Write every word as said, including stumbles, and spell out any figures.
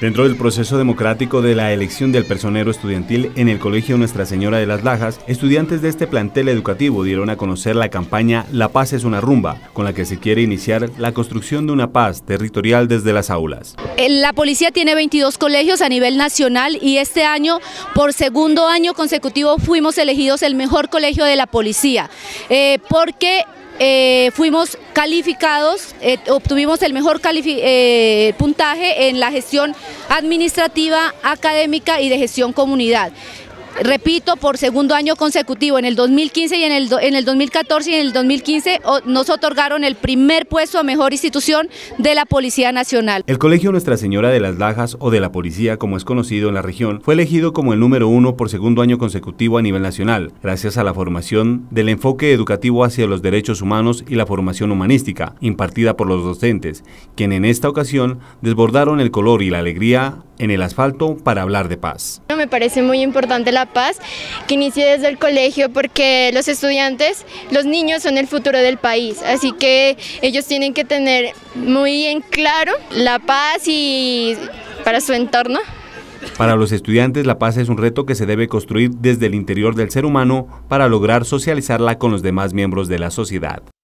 Dentro del proceso democrático de la elección del personero estudiantil en el Colegio Nuestra Señora de las Lajas, estudiantes de este plantel educativo dieron a conocer la campaña La Paz es una rumba, con la que se quiere iniciar la construcción de una paz territorial desde las aulas. La policía tiene veintidós colegios a nivel nacional y este año, por segundo año consecutivo, fuimos elegidos el mejor colegio de la policía, eh, porque Eh, fuimos calificados, eh, obtuvimos el mejor eh, puntaje en la gestión administrativa, académica y de gestión comunidad. Repito, por segundo año consecutivo, en el dos mil quince y en el, en el dos mil catorce y en el dos mil quince o, nos otorgaron el primer puesto a mejor institución de la Policía Nacional. El Colegio Nuestra Señora de las Lajas, o de la Policía como es conocido en la región, fue elegido como el número uno por segundo año consecutivo a nivel nacional, gracias a la formación del enfoque educativo hacia los derechos humanos y la formación humanística, impartida por los docentes, quienes en esta ocasión desbordaron el color y la alegría en el asfalto para hablar de paz. Me parece muy importante la paz, que inicie desde el colegio, porque los estudiantes, los niños son el futuro del país, así que ellos tienen que tener muy en claro la paz y para su entorno. Para los estudiantes, la paz es un reto que se debe construir desde el interior del ser humano para lograr socializarla con los demás miembros de la sociedad.